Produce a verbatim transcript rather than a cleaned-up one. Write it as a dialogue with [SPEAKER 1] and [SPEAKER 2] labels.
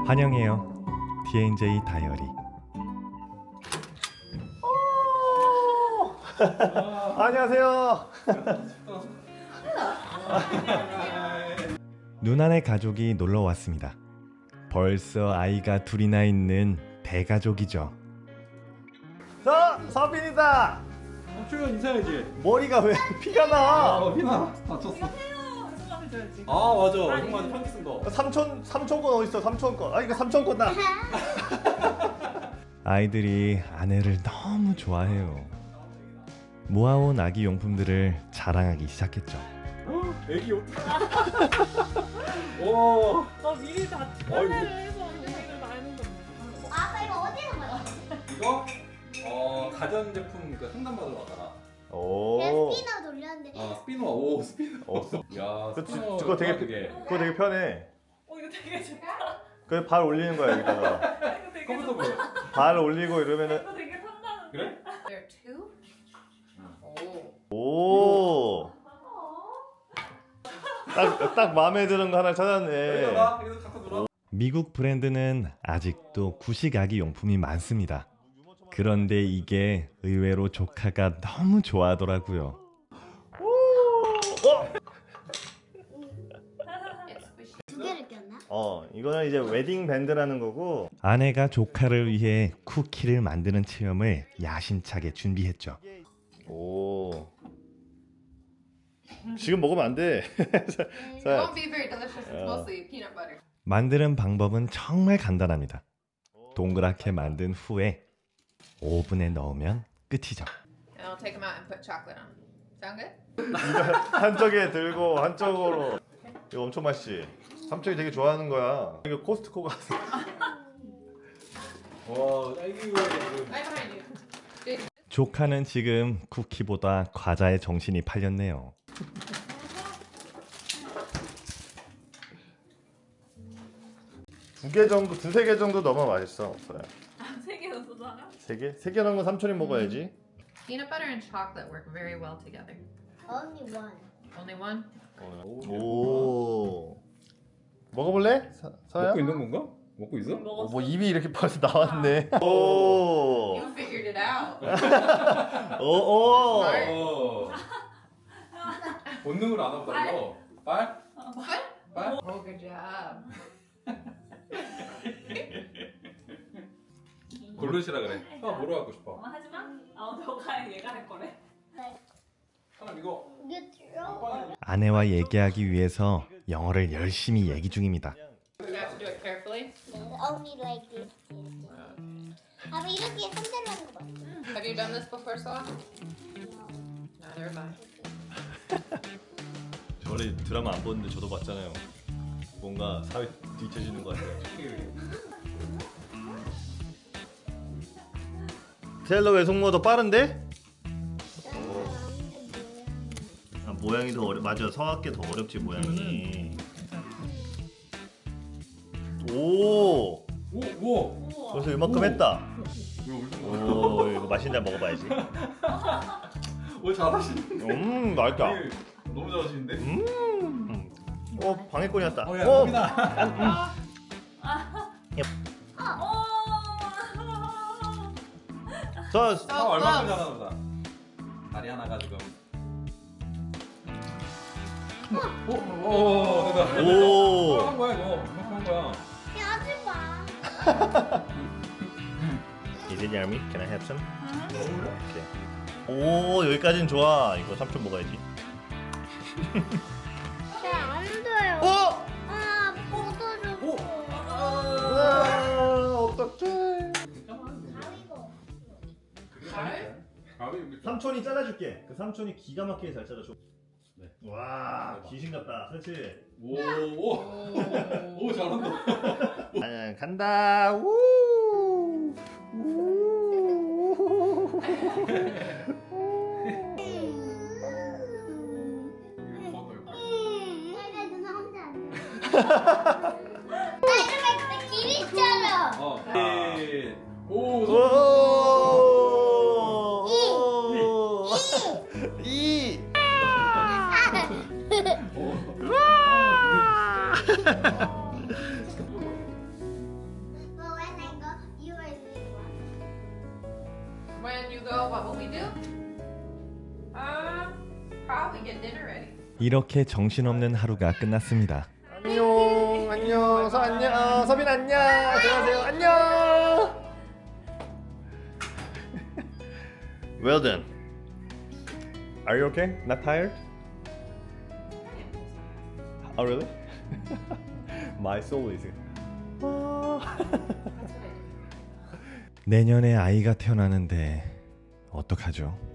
[SPEAKER 1] 환영해요. 티엔제이 다이어리.
[SPEAKER 2] 안녕하세요.
[SPEAKER 1] 누나네 가족이 놀러 왔습니다. 벌써 아이가 둘이나 있는 대가족이죠.
[SPEAKER 2] 자, 서빈이다.
[SPEAKER 3] 어, 출연 인사해야지.
[SPEAKER 2] 머리가 왜 피가 나?
[SPEAKER 3] 아, 피나 다쳤어. 아, 맞아. 형한테 편지 쓴 거.
[SPEAKER 2] 삼촌 삼촌 건 어디 있어? 삼촌 건. 아, 이거 삼촌 거다.
[SPEAKER 1] 아이들이 아내를 너무 좋아해요. 모아온 아기 용품들을 자랑하기 시작했죠.
[SPEAKER 3] 애기 옷. 오.
[SPEAKER 4] 나 미리 다
[SPEAKER 3] 어이구.
[SPEAKER 4] 판매를 해서 고민을 다 했는데.
[SPEAKER 5] 아빠 이거 어디서買った
[SPEAKER 3] 이거 어 가전제품 그 상담받으러 왔잖아.
[SPEAKER 2] 오.
[SPEAKER 5] 내 스피너 돌렸는데
[SPEAKER 3] 아 스피너. 오 스피너.
[SPEAKER 2] 어,
[SPEAKER 3] 야
[SPEAKER 2] 그치,
[SPEAKER 3] 스피너.
[SPEAKER 2] 그거 되게
[SPEAKER 3] 그게.
[SPEAKER 2] 그거 되게 편해.
[SPEAKER 4] 어 이거 되게 좋다.
[SPEAKER 2] 그 발 올리는 거야 여기다가.
[SPEAKER 4] 이거 되게
[SPEAKER 3] 컴퓨터
[SPEAKER 4] 좋다.
[SPEAKER 3] 보여.
[SPEAKER 2] 발 올리고 이러면은
[SPEAKER 4] 이거 되게 탐나는.
[SPEAKER 3] 그래?
[SPEAKER 6] There are two? Oh.
[SPEAKER 2] 오. 딱 딱 마음에 드는 거 하나 찾았네.
[SPEAKER 3] 여기다 놔. 여기서 갖다 놀아.
[SPEAKER 1] 미국 브랜드는 아직도 구식 아기 용품이 많습니다. 그런데 이게 의외로 조카가 너무 좋아하더라고요.
[SPEAKER 2] 어?
[SPEAKER 6] It's squishy.
[SPEAKER 5] 두 개를 꼈나?
[SPEAKER 2] 어, 이거는 이제 웨딩 밴드라는 거고.
[SPEAKER 1] 아내가 조카를 위해 쿠키를 만드는 체험을 야심차게 준비했죠.
[SPEAKER 2] 오. 지금 먹으면 안 돼.
[SPEAKER 6] It
[SPEAKER 2] 자,
[SPEAKER 6] won't be very delicious. It's mostly peanut butter.
[SPEAKER 1] 만드는 방법은 정말 간단합니다. 동그랗게 만든 후에 오븐에 넣으면 끝이죠.
[SPEAKER 6] And I'll take them out and put chocolate on. Sound good?
[SPEAKER 2] 이거 한쪽에 들고 한쪽으로. 이거 엄청 맛있지. 삼촌이 되게 좋아하는 거야. 이거 코스트코 가서.
[SPEAKER 3] 와 애기 왜?
[SPEAKER 6] Right behind you.
[SPEAKER 1] 조카는 지금 쿠키보다 과자에 정신이 팔렸네요.
[SPEAKER 2] 두 개 정도, 두세 개 정도 넣으면 맛있어. 없어요.
[SPEAKER 4] 세 개는 쏟아가?
[SPEAKER 2] 세 개? 세 개 넣은 건 삼촌이 먹어야지.
[SPEAKER 6] Peanut butter and chocolate work very well together.
[SPEAKER 5] Only one.
[SPEAKER 6] Only one?
[SPEAKER 2] 오. 먹어볼래? 사, 사야?
[SPEAKER 3] 먹고 있는 건가? 먹고 있어?
[SPEAKER 2] 어,
[SPEAKER 4] 먹었어.
[SPEAKER 2] 뭐 입이 이렇게 벌써 나왔네. 오.
[SPEAKER 6] You figured it out.
[SPEAKER 2] 오. 오.
[SPEAKER 3] 어. 본능으로 안 하고 이거. 빨? 빨?
[SPEAKER 6] Oh, good job.
[SPEAKER 3] 고르시라 그래. 아 뭐로 하고 싶어?
[SPEAKER 4] 엄마 하지 마. 아 너가 얘가 할 거래.
[SPEAKER 3] 사람 이거.
[SPEAKER 5] You throw.
[SPEAKER 1] 아내와 얘기하기 위해서 영어를 열심히 얘기 중입니다.
[SPEAKER 6] You have to do it carefully.
[SPEAKER 5] Only like this. 아빠 이렇게 흔들라는 거 봐.
[SPEAKER 6] Have you done this before, Saw? Neither have I.
[SPEAKER 2] 저를 드라마 안 보는데 저도 봤잖아요. 뭔가 사회 뒤처지는 것 같아요. 텔러 외숙모 더 빠른데? 아, 모양이 더 어려. 맞아, 서학계 더 어렵지 모양이. 오.
[SPEAKER 3] 오 우와.
[SPEAKER 2] 벌써 이만큼 했다.
[SPEAKER 3] 오
[SPEAKER 2] 오, 이거 맛있는 날 먹어봐야지.
[SPEAKER 3] 오 잘하시는데.
[SPEAKER 2] 음, 맛있다.
[SPEAKER 3] 너무 잘하시는데.
[SPEAKER 2] 음. 어, 방해꾼이었다.
[SPEAKER 3] 어야
[SPEAKER 2] 어,
[SPEAKER 3] 여기다.
[SPEAKER 2] 저
[SPEAKER 3] 아 얼마큼 잘하나 보다. 다리 하나 가지고. 오, 오, 됐다.
[SPEAKER 2] 오.
[SPEAKER 3] 한 거야 이거. 이만큼 한 거야.
[SPEAKER 5] 야, 하지 마.
[SPEAKER 2] Is it yummy? Can I have some? Okay. 오, 여기까지는 좋아. 이거 삼촌 먹어야지.
[SPEAKER 5] 잘안 돼요.
[SPEAKER 2] 어?
[SPEAKER 5] 아, 묻어줘.
[SPEAKER 3] 오.
[SPEAKER 2] 아, 어떡해.
[SPEAKER 3] 가위 여기.
[SPEAKER 2] 삼촌이 잘라줄게. 그 삼촌이 기가 막히게 잘 잘라줘. 네. 와, 귀신 같다. 그렇지.
[SPEAKER 3] 오, 오, 오 잘한다.
[SPEAKER 2] 아, 간다. 우. 우.
[SPEAKER 5] 빨리 누나 혼자 안 돼. 나 이렇게 기린처럼.
[SPEAKER 3] 어. 네. 오.
[SPEAKER 2] 오. 이.
[SPEAKER 6] So what will we do? Uh, probably get dinner ready.
[SPEAKER 1] 이렇게 정신없는 하루가 끝났습니다.
[SPEAKER 2] 안녕 안녕 서 안녕 서빈 안녕 안녕하세요 안녕. Well done. Are you okay? Not tired? Oh really? My soul is.
[SPEAKER 1] 내년에 아이가 태어나는데 어떡하죠?